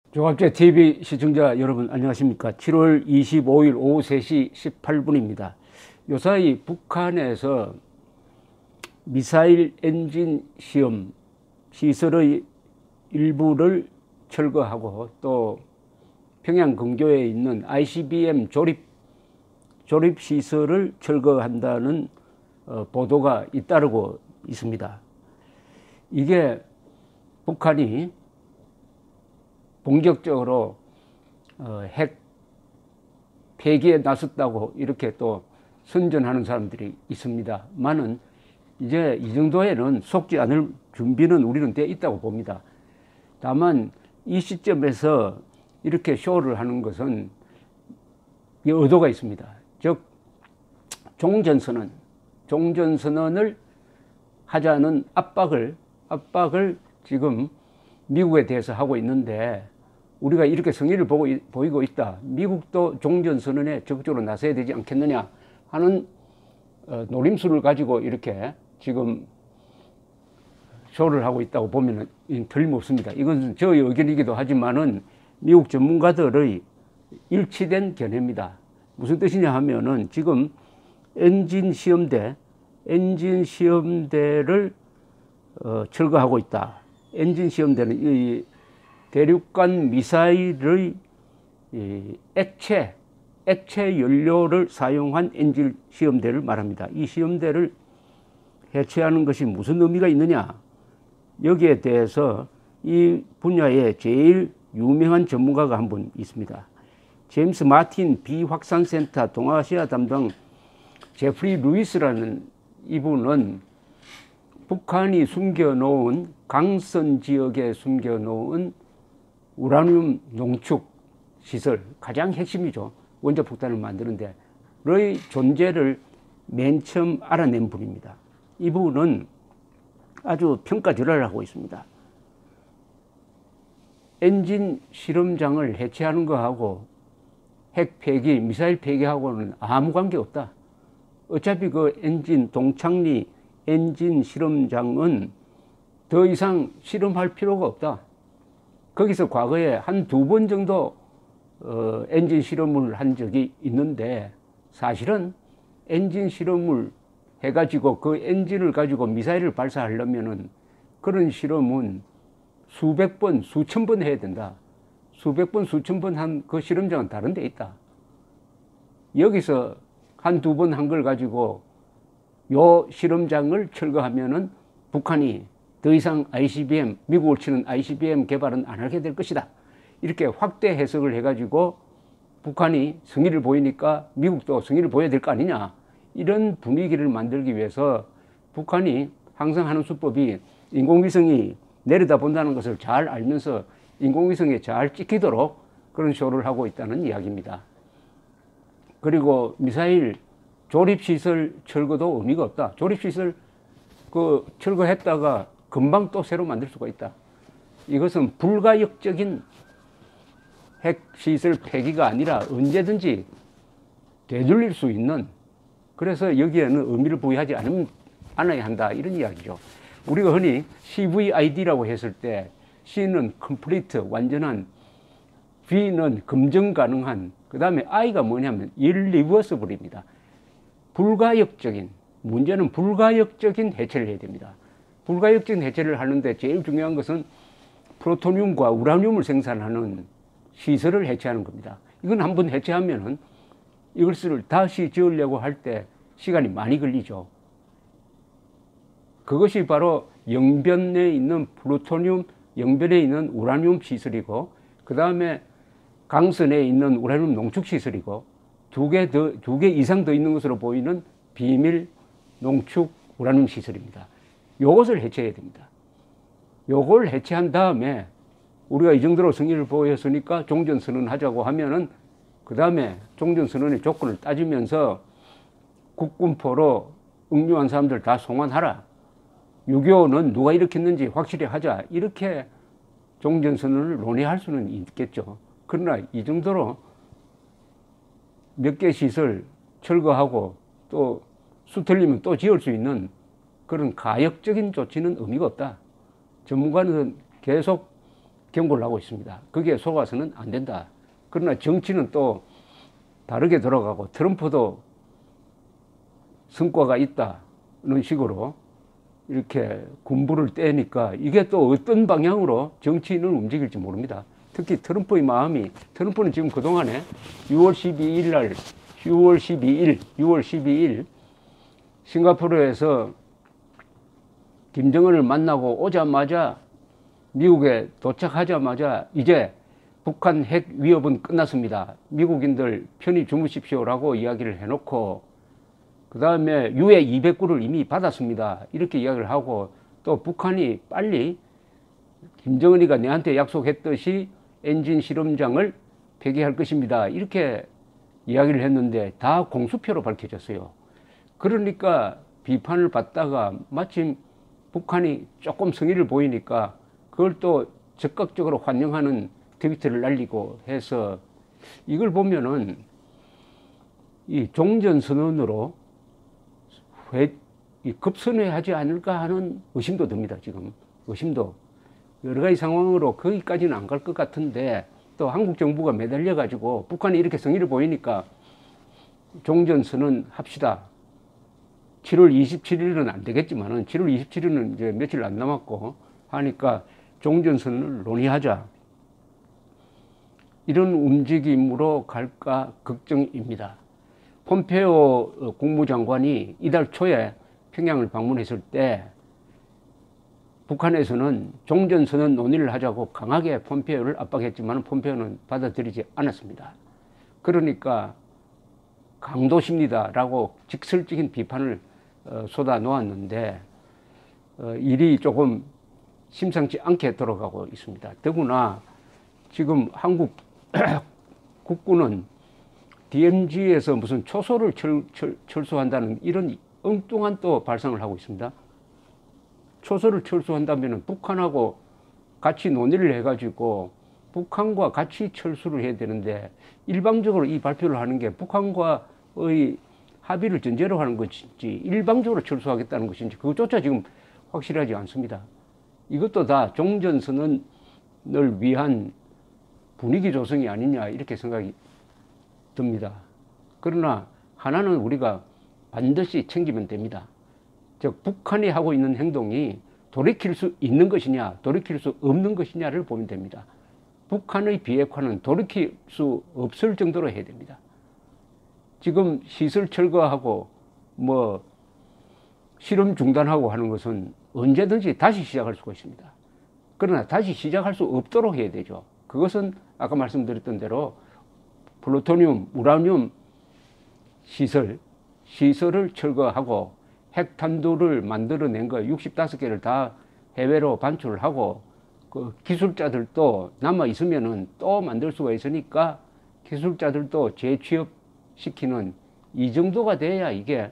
조갑제 TV 시청자 여러분 안녕하십니까. 7월 25일 오후 3시 18분입니다. 요사이 북한에서 미사일 엔진 시험 시설의 일부를 철거하고 또 평양 근교에 있는 ICBM 조립 시설을 철거한다는 보도가 잇따르고 있습니다. 이게 북한이 본격적으로 핵 폐기에 나섰다고 이렇게 또 선전하는 사람들이 있습니다만은 이제 이 정도에는 속지 않을 준비는 우리는 돼 있다고 봅니다. 다만 이 시점에서 이렇게 쇼를 하는 것은 의도가 있습니다. 즉 종전선언을 하자는 압박을 지금 미국에 대해서 하고 있는데, 우리가 이렇게 성의를 보이고 있다, 미국도 종전선언에 적극적으로 나서야 되지 않겠느냐 하는 노림수를 가지고 이렇게 지금 쇼를 하고 있다고 보면 틀림없습니다. 이건 저의 의견이기도 하지만은 미국 전문가들의 일치된 견해입니다. 무슨 뜻이냐 하면은 지금 엔진 시험대를 철거하고 있다. 엔진 시험대는 이 대륙간 미사일의 액체 연료를 사용한 엔진 시험대를 말합니다. 이 시험대를 해체하는 것이 무슨 의미가 있느냐? 여기에 대해서 이 분야에 제일 유명한 전문가가 한 분 있습니다. 제임스 마틴 비확산센터 동아시아 담당 제프리 루이스라는 이분은 북한이 숨겨놓은 강선 지역에 숨겨놓은 우라늄 농축 시설, 가장 핵심이죠. 원자 폭탄을 만드는데 의 존재를 맨 처음 알아낸 분입니다. 이분은 아주 평가절하를 하고 있습니다. 엔진 실험장을 해체하는 거하고 핵 폐기, 미사일 폐기하고는 아무 관계 없다. 어차피 그 동창리 엔진 실험장은 더 이상 실험할 필요가 없다. 거기서 과거에 한 2번 정도 엔진 실험을 한 적이 있는데, 사실은 엔진 실험을 해가지고 그 엔진을 가지고 미사일을 발사하려면은 그런 실험은 수백 번, 수천 번 해야 된다. 수백 번, 수천 번 한 그 실험장은 다른 데 있다. 여기서 한 2번 한 걸 가지고 요 실험장을 철거하면은 북한이 더 이상 미국을 치는 ICBM 개발은 안 하게 될 것이다. 이렇게 확대 해석을 해가지고 북한이 성의를 보이니까 미국도 성의를 보여야 될 거 아니냐. 이런 분위기를 만들기 위해서 북한이 항상 하는 수법이 인공위성이 내려다본다는 것을 잘 알면서 인공위성에 잘 찍히도록 그런 쇼를 하고 있다는 이야기입니다. 그리고 미사일 조립시설 철거도 의미가 없다. 조립시설 철거했다가 금방 또 새로 만들 수가 있다. 이것은 불가역적인 핵시설 폐기가 아니라 언제든지 되돌릴 수 있는, 그래서 여기에는 의미를 부여하지 않아야 한다, 이런 이야기죠. 우리가 흔히 CVID라고 했을 때 C는 complete, 완전한, V는 검증 가능한, 그 다음에 I가 뭐냐면 irreversible입니다. 문제는 불가역적인 해체를 해야 됩니다. 불가역적인 해체를 하는데 제일 중요한 것은 플루토늄과 우라늄을 생산하는 시설을 해체하는 겁니다. 이건 한번 해체하면은 이것을 다시 지으려고 할 때 시간이 많이 걸리죠. 그것이 바로 영변에 있는 플루토늄, 영변에 있는 우라늄 시설이고, 그 다음에 강선에 있는 우라늄 농축 시설이고, 두 개 이상 더 있는 것으로 보이는 비밀 농축 우라늄 시설입니다. 요것을 해체해야 됩니다. 요걸 해체한 다음에 우리가 이 정도로 성의를 보였으니까 종전선언 하자고 하면은 그 다음에 종전선언의 조건을 따지면서 국군포로 응용한 사람들 다 송환하라. 6.25는 누가 일으켰는지 확실히 하자. 이렇게 종전선언을 논의할 수는 있겠죠. 그러나 이 정도로 몇 개 시설 철거하고 또 수틀리면 또 지을 수 있는 그런 가역적인 조치는 의미가 없다. 전문가는 계속 경고를 하고 있습니다. 거기에 속아서는 안 된다. 그러나 정치는 또 다르게 돌아가고 트럼프도 성과가 있다는 식으로 이렇게 군부를 떼니까 이게 또 어떤 방향으로 정치인을 움직일지 모릅니다. 특히 트럼프의 마음이, 트럼프는 지금 그동안에 6월 12일 싱가포르에서 김정은을 만나고 오자마자 미국에 도착하자마자 이제 북한 핵 위협은 끝났습니다. 미국인들 편히 주무십시오라고 이야기를 해놓고 그 다음에 유해 200구를 이미 받았습니다. 이렇게 이야기를 하고 또 북한이 빨리 김정은이가 내한테 약속했듯이 엔진 실험장을 폐기할 것입니다. 이렇게 이야기를 했는데 다 공수표로 밝혀졌어요. 그러니까 비판을 받다가 마침 북한이 조금 성의를 보이니까 그걸 또 적극적으로 환영하는 트위터를 날리고 해서 이걸 보면은 이 종전선언으로 급선회하지 않을까 하는 의심도 듭니다. 지금 의심도 여러 가지 상황으로 거기까지는 안 갈 것 같은데 또 한국 정부가 매달려 가지고 북한이 이렇게 성의를 보이니까 종전선언 합시다. 7월 27일은 안 되겠지만은 7월 27일은 이제 며칠 안 남았고 하니까 종전선언을 논의하자. 이런 움직임으로 갈까 걱정입니다. 폼페오 국무장관이 이달 초에 평양을 방문했을 때 북한에서는 종전선언 논의를 하자고 강하게 폼페오를 압박했지만 폼페오는 받아들이지 않았습니다. 그러니까 강도십니다라고 직설적인 비판을 쏟아 놓았는데 일이 조금 심상치 않게 돌아가고 있습니다. 더구나 지금 한국 국군은 DMZ에서 무슨 초소를 철수한다는 이런 엉뚱한 또 발상을 하고 있습니다. 초소를 철수한다면 북한하고 같이 논의를 해가지고 북한과 같이 철수를 해야 되는데 일방적으로 이 발표를 하는 게 북한과의 합의를 전제로 하는 것인지 일방적으로 철수하겠다는 것인지 그것조차 지금 확실하지 않습니다. 이것도 다 종전선언을 위한 분위기 조성이 아니냐 이렇게 생각이 듭니다. 그러나 하나는 우리가 반드시 챙기면 됩니다. 즉 북한이 하고 있는 행동이 돌이킬 수 있는 것이냐 돌이킬 수 없는 것이냐를 보면 됩니다. 북한의 비핵화는 돌이킬 수 없을 정도로 해야 됩니다. 지금 시설 철거하고 뭐 실험 중단하고 하는 것은 언제든지 다시 시작할 수가 있습니다. 그러나 다시 시작할 수 없도록 해야 되죠. 그것은 아까 말씀드렸던 대로 플루토늄, 우라늄 시설을 철거하고 핵탄두를 만들어낸 거 65개를 다 해외로 반출을 하고 그 기술자들도 남아 있으면은 또 만들 수가 있으니까 기술자들도 재취업시키는 이 정도가 돼야 이게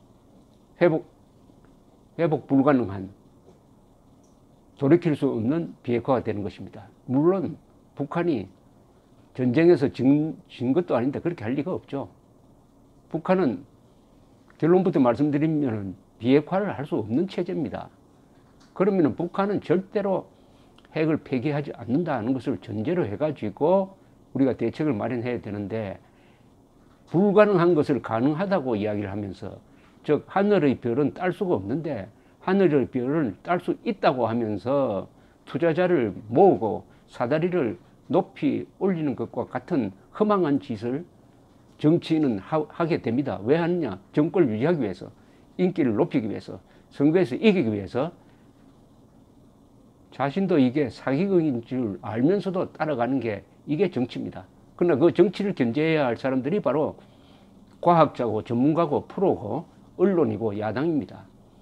회복 불가능한 돌이킬 수 없는 비핵화가 되는 것입니다. 물론 북한이 전쟁에서 진 것도 아닌데 그렇게 할 리가 없죠. 북한은 결론부터 말씀드리면 비핵화를 할 수 없는 체제입니다. 그러면 북한은 절대로 핵을 폐기하지 않는다는 것을 전제로 해가지고 우리가 대책을 마련해야 되는데 불가능한 것을 가능하다고 이야기를 하면서 즉 하늘의 별은 딸 수가 없는데 하늘의 별을 딸 수 있다고 하면서 투자자를 모으고 사다리를 높이 올리는 것과 같은 허망한 짓을 정치인은 하게 됩니다. 왜 하느냐? 정권을 유지하기 위해서, 인기를 높이기 위해서, 선거에서 이기기 위해서 자신도 이게 사기극인 줄 알면서도 따라가는 게 이게 정치입니다. 그러나 그 정치를 견제해야 할 사람들이 바로 과학자고 전문가고 프로고 언론이고 야당입니다.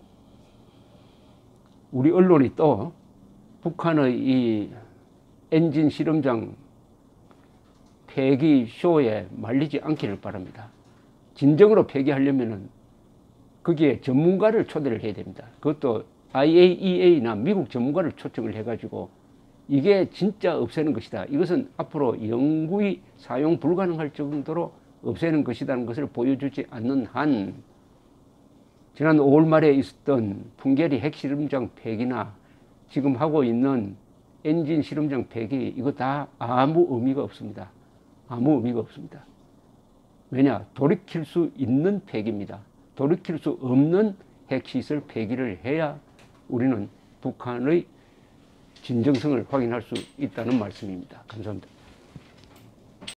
우리 언론이 또 북한의 이 엔진 실험장 폐기 쇼에 말리지 않기를 바랍니다. 진정으로 폐기하려면은 거기에 전문가를 초대를 해야 됩니다. 그것도 IAEA나 미국 전문가를 초청을 해가지고 이게 진짜 없애는 것이다. 이것은 앞으로 영구히 사용 불가능할 정도로 없애는 것이라는 것을 보여주지 않는 한 지난 5월 말에 있었던 풍계리 핵실험장 폐기나 지금 하고 있는 엔진 실험장 폐기, 이거 다 아무 의미가 없습니다. 아무 의미가 없습니다. 왜냐? 돌이킬 수 있는 폐기입니다. 돌이킬 수 없는 핵시설 폐기를 해야 우리는 북한의 진정성을 확인할 수 있다는 말씀입니다. 감사합니다.